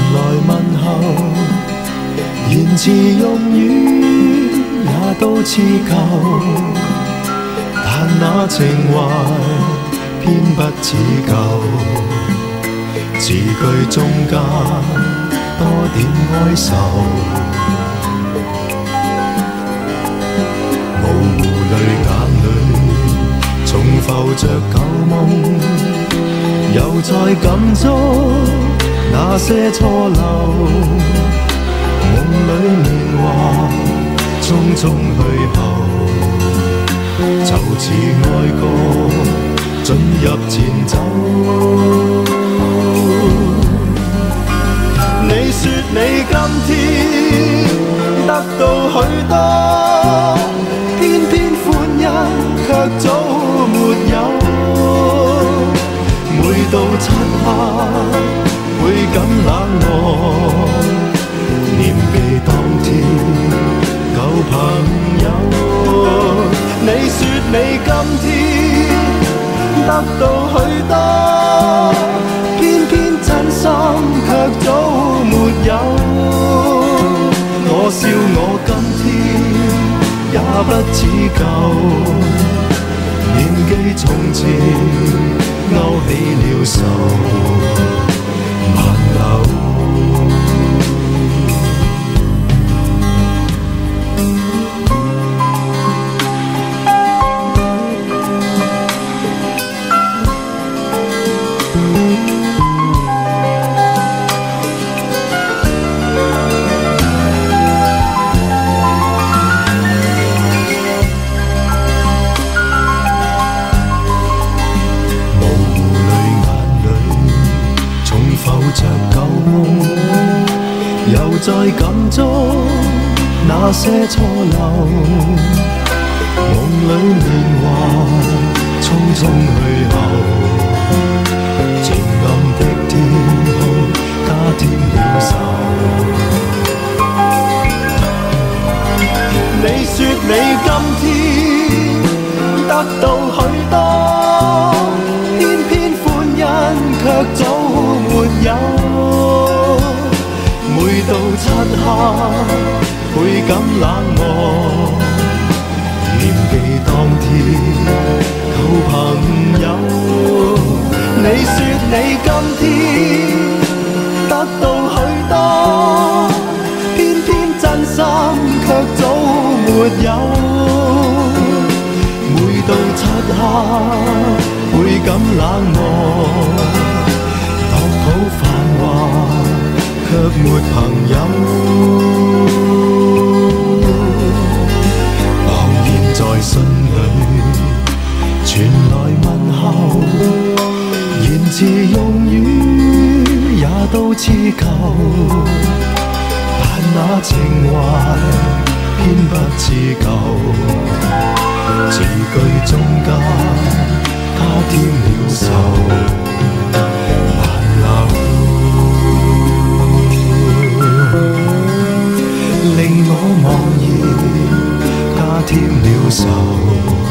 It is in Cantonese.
來問候，言辭用語也都似舊，但那情懷偏不似舊，字句中間多點哀愁，模糊淚眼裏重浮着舊夢，又再感觸那些錯漏，夢裏年華匆匆去後，就似愛歌進入前奏。你說你今天得到許多，偏偏歡欣卻早沒有。每到漆黑會感冷漠，念記當天舊朋友。你說你今天得到許多，偏偏真心卻早沒有。我笑我今天也不似舊，念記從前勾起了愁，萬縷。又再感觸那些錯漏，夢裏年華匆匆去後，漸暗的天空加添了愁。你說你今天得到許多，偏偏歡欣卻早沒有。每到漆黑倍感冷漠，念記當天舊朋友。你說你今天得到許多，偏偏真心卻早沒有。每到漆黑倍感冷漠，當好繁華卻沒朋友，茫然在信裏傳來問候，言辭用語也都似舊，但那情懷偏不似舊，字句中間加添了愁。令我茫然加添了愁。